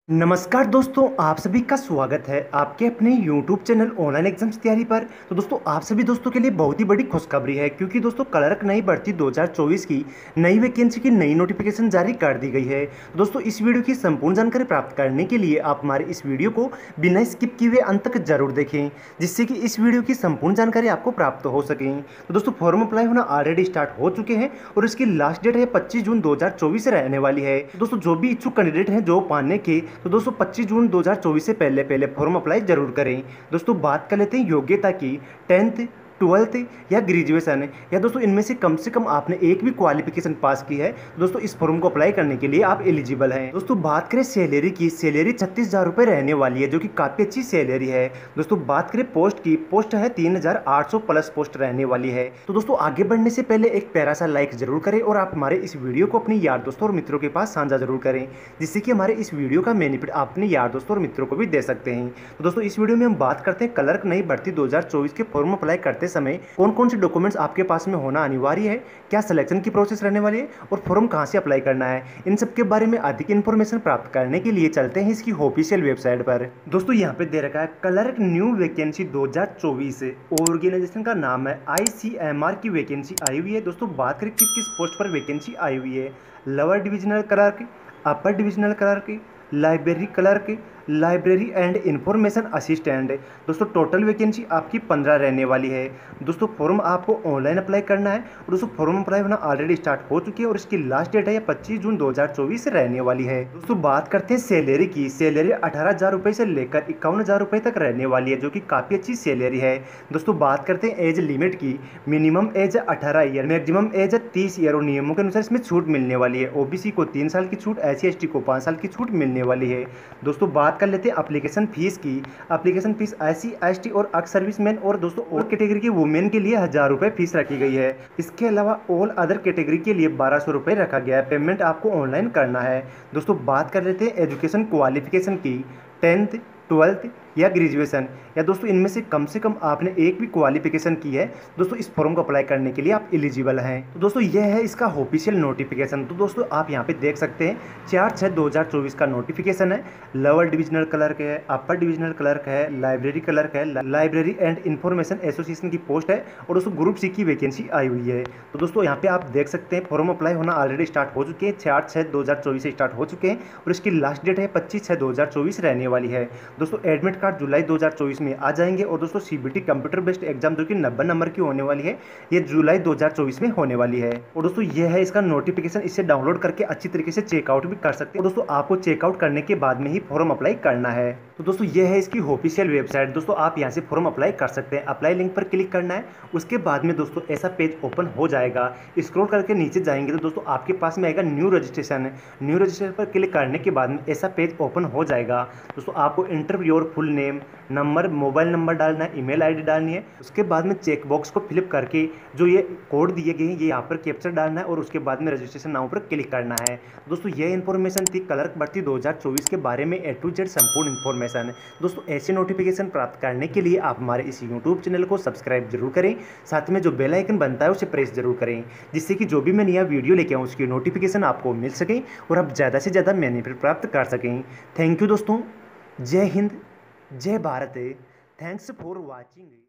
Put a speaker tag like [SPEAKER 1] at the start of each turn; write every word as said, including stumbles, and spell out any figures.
[SPEAKER 1] नमस्कार दोस्तों, आप सभी का स्वागत है आपके अपने यूट्यूब चैनल ऑनलाइन एग्जाम्स तैयारी पर। तो दोस्तों आप सभी दोस्तों के लिए बहुत ही बड़ी खुशखबरी है, क्योंकि दोस्तों क्लर्क नई भर्ती दो हज़ार चौबीस की नई वैकेंसी की नई नोटिफिकेशन जारी कर दी गई है। तो दोस्तों इस वीडियो की संपूर्ण जानकारी प्राप्त करने के लिए आप हमारे इस वीडियो को बिना स्किप किए हुए अंत तक जरूर देखें, जिससे कि इस वीडियो की संपूर्ण जानकारी आपको प्राप्त हो सके। तो दोस्तों फॉर्म अप्लाई होना ऑलरेडी स्टार्ट हो चुके हैं और इसकी लास्ट डेट है पच्चीस जून दो हज़ार चौबीस रहने वाली है। दोस्तों जो भी इच्छुक कैंडिडेट हैं जॉब पाने के, तो दोस्तों पच्चीस जून दो हज़ार चौबीस से पहले पहले फॉर्म अप्लाई जरूर करें। दोस्तों बात कर लेते हैं योग्यता की। टेंथ, ट्वेल्थ या ग्रेजुएशन या दोस्तों इनमें से कम से कम आपने एक भी क्वालिफिकेशन पास की है, तो दोस्तों इस फॉर्म को अप्लाई करने के लिए आप एलिजिबल हैं। दोस्तों बात करें सैलरी की, सैलरी छत्तीस हज़ार रुपये रहने वाली है, जो कि काफ़ी अच्छी सैलरी है। दोस्तों बात करें पोस्ट की, पोस्ट है तीन हज़ार आठ सौ प्लस पोस्ट रहने वाली है। तो दोस्तों आगे बढ़ने से पहले एक प्यारा सा लाइक जरूर करें और आप हमारे इस वीडियो को अपने यार दोस्तों और मित्रों के पास साझा जरूर करें, जिससे कि हमारे इस वीडियो का बेनिफिट आप अपने यार दोस्तों और मित्रों को भी दे सकते हैं। तो दोस्तों इस वीडियो में हम बात करते हैं क्लर्क नई भर्ती दो हज़ार चौबीस के फॉर्म अप्लाई करते समय कौन कौन से डॉक्यूमेंट्स आपके पास में होना अनिवार्य है, क्या सिलेक्शन की प्रोसेस रहने वाली है और फॉर्म कहां से अप्लाई करना है। इन सब के बारे में अधिक इन्फॉर्मेशन प्राप्त करने के लिए चलते हैं इसकी ऑफिशियल वेबसाइट पर। दोस्तों यहां पे दे रखा है क्लर्क न्यू वैकेंसी दो हज़ार चौबीस, ऑर्गेनाइजेशन का नाम है आई सी एम आर की वैकेंसी आई हुई है। दोस्तों बात करें किस किस पोस्ट पर वैकेंसी आई हुई है। Lower divisional clerk, upper divisional clerk, library clerk, library and information assistant. दोस्तों टोटल वैकेंसी आपकी पंद्रह रहने वाली है। दोस्तों फॉर्म आपको ऑनलाइन अप्लाई करना है और दोस्तों फॉर्म अप्लाई होना ऑलरेडी स्टार्ट हो चुकी है और इसकी लास्ट डेट है पच्चीस जून दो हज़ार चौबीस रहने वाली है। दोस्तों बात करते हैं सैलरी की। सैलरी अठारह हज़ार रुपये से लेकर इक्यावन हज़ार रुपये तक रहने वाली है, जो कि काफ़ी अच्छी सैलरी है। दोस्तों बात करते हैं एज लिमिट की। मिनिमम एज अठारह ईयर, मैक्सिमम एज तीस ईयर और नियमों के अनुसार इसमें छूट मिलने वाली है। ओबीसी को तीन साल की छूट, एस सी एस टी को पाँच साल की छूट मिलने वाली है। दोस्तों बात कर लेते हैं एप्लीकेशन फीस की। एप्लीकेशन फीस एससी, एसटी और एक्स सर्विसमैन और दोस्तों और कैटेगरी की वुमेन के लिए हजार रुपए फीस रखी गई है। इसके अलावा ऑल अदर कैटेगरी के लिए बारह सौ रुपए रखा गया है। पेमेंट आपको ऑनलाइन करना है। दोस्तों बात कर लेते हैं एजुकेशन क्वालिफिकेशन की। टेंथ, ट्वेल्थ या ग्रेजुएशन या दोस्तों इनमें से कम से कम आपने एक भी क्वालिफिकेशन की है, दोस्तों इस फॉर्म को अप्लाई करने के लिए आप एलिजिबल हैं। तो दोस्तों यह है इसका ऑफिशियल नोटिफिकेशन। तो दोस्तों आप यहां पे देख सकते हैं चार छः दो हज़ार चौबीस का नोटिफिकेशन है। लोअर डिविजनल क्लर्क है, अपर डिविजनल क्लर्क है, लाइब्रेरी क्लर्क है, लाइब्रेरी एंड इंफॉर्मेशन एसोसिएशन की पोस्ट है और दोस्तों ग्रुप सी की वैकेंसी आई हुई है। तो दोस्तों यहाँ पे आप देख सकते हैं फॉर्म अप्लाई होना ऑलरेडी स्टार्ट हो चुके हैं। चार छः दो हज़ार चौबीस से स्टार्ट हो चुके हैं और इसकी लास्ट डेट है पच्चीस छः दो हज़ार चौबीस रहने वाली है। दोस्तों एडमिट कार्ड जुलाई दो हज़ार चौबीस में आ जाएंगे और दोस्तों सीबीटी कंप्यूटर बेस्ड एग्जाम जो कि नब्बे नंबर की होने वाली है, ये जुलाई दो हज़ार चौबीस में होने वाली है। और दोस्तों ये है इसका नोटिफिकेशन, इसे डाउनलोड करके अच्छी तरीके से चेकआउट भी कर सकते हैं। और दोस्तों आपको चेकआउट करने के बाद में ही फॉर्म अप्लाई करना है। तो दोस्तों ये है इसकी ऑफिशियल वेबसाइट। दोस्तों आप यहाँ से फॉर्म अप्लाई कर सकते हैं। अप्लाई लिंक पर क्लिक करना है, उसके बाद में दोस्तों ऐसा पेज ओपन हो जाएगा। स्क्रॉल करके नीचे जाएंगे तो दोस्तों आपके पास में आएगा न्यू रजिस्ट्रेशन। न्यू रजिस्ट्रेशन पर क्लिक करने के बाद में ऐसा पेज ओपन हो जाएगा। दोस्तों आपको enter your full name, number, mobile number डालना है, ईमेल आईडी डालनी है। उसके बाद में चेक बॉक्स को फिलअप करके जो ये कोड दिए गए हैं ये यहाँ पर कैप्चर डालना है और उसके बाद में रजिस्ट्रेशन नाउ पर क्लिक करना है। दोस्तों ये इन्फॉर्मेशन थी क्लर्क भर्ती दो हज़ार चौबीस के बारे में ए टू जेड संपूर्ण इन्फॉर्मेशन। दोस्तों ऐसे नोटिफिकेशन प्राप्त करने के लिए आप हमारे इस यूट्यूब चैनल को सब्सक्राइब जरूर करें, साथ में जो बेल आइकन बनता है उसे प्रेस जरूर करें, जिससे कि जो भी मैं नया वीडियो लेके आऊँ उसकी नोटिफिकेशन आपको मिल सके और आप ज़्यादा से ज़्यादा बेनिफिट प्राप्त कर सकें। थैंक यू दोस्तों। जय हिंद, जय भारत। Thanks for watching.